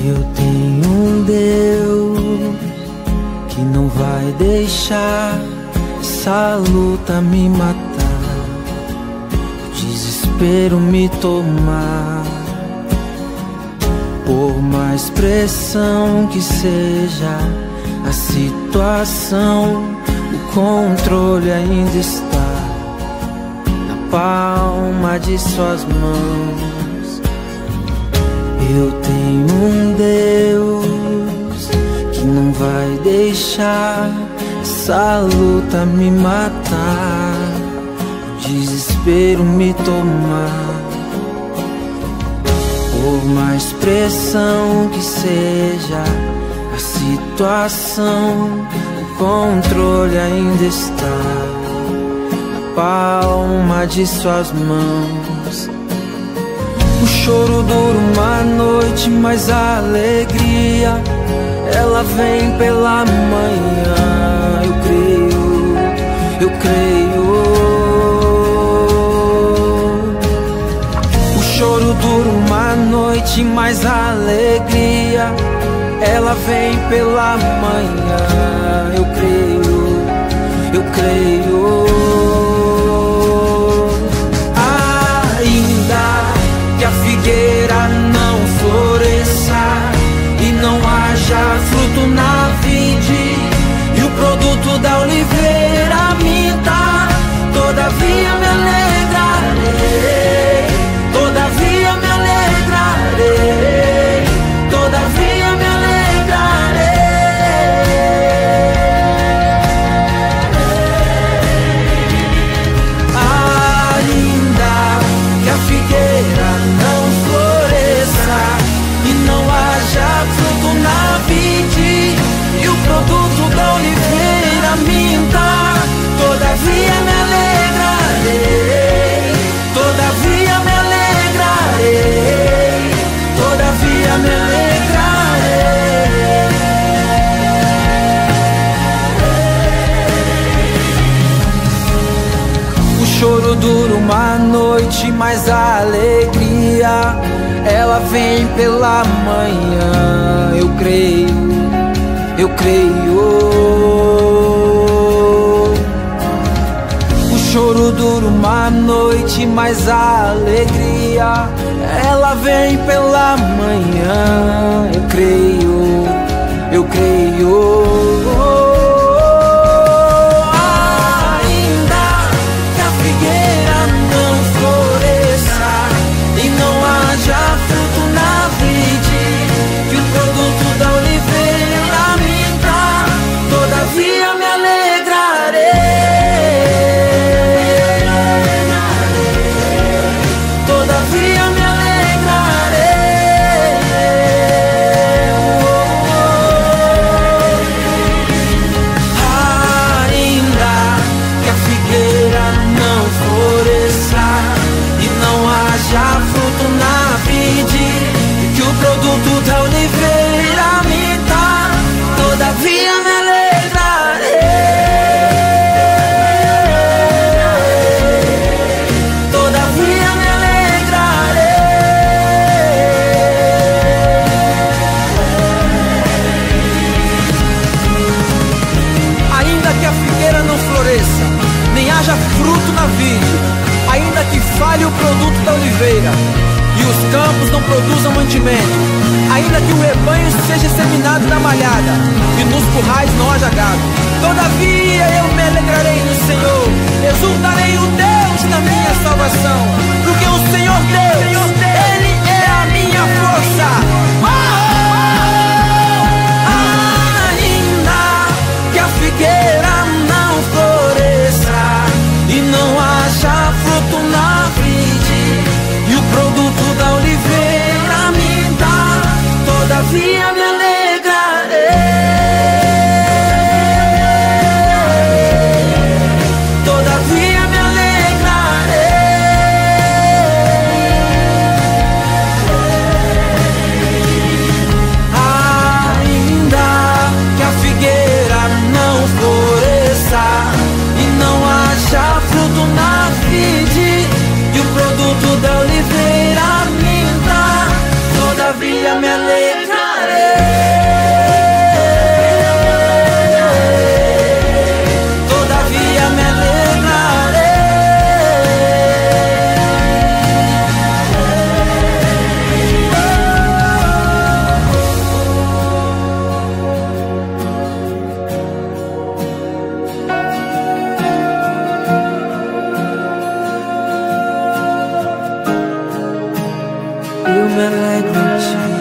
Eu tenho um Deus que não vai deixar essa luta me matar, o desespero me tomar. Por mais pressão que seja a situação, o controle ainda está na palma de suas mãos. Eu tenho um Deus que não vai deixar essa luta me matar, o desespero me tomar. Por mais pressão que seja a situação, o controle ainda está na palma de suas mãos. O choro dura uma noite, mas a alegria ela vem pela manhã. Eu creio, eu creio. O choro dura uma noite, mas a alegria ela vem pela manhã. Eu creio, eu creio. Ainda que a figueira não floresça e não haja fruto na vide, e o produto da oliveira minta, todavia me alegrarei, todavia me alegrarei, todavia me alegrarei. Ainda que a figueira não floresça e não haja fruto na vide, e o produto da oliveira minta, todavia me alegrarei, todavia me alegrarei, todavia me alegrarei. O choro dura uma noite, mas a alegria ela vem pela manhã. Eu creio, eu creio. O choro dura uma noite, mas a alegria ela vem pela manhã. Eu creio, eu creio. Ainda que a figueira não floresça e não haja fruto na vide, que o produto da oliveira minta, todavia me alegrarei, todavia me alegrarei. Ainda que a figueira não floresça e não haja fruto na vide, que o produto da oliveira minta, todavia me alegrarei, todavia me alegrarei. Ainda que a figueira não floresça, nem haja fruto na vide, ainda que falhe o produto da oliveira e os campos não produzam mantimento, ainda que o rebanho seja seminado na malhada e nos currais não haja gado, todavia eu me alegrarei no Senhor, exultarei o Deus da minha salvação, porque o Senhor Deus, Ele é a minha força. Ainda que a figueira não floresça e não haja fruto na vide, e o produto da oliveira minta, todavia me alegrarei, todavia me alegrarei. Ainda que a figueira não floresça e não haja fruto na vide, e o produto da oliveira minta, todavia me alegrarei. eu me alegro em ti.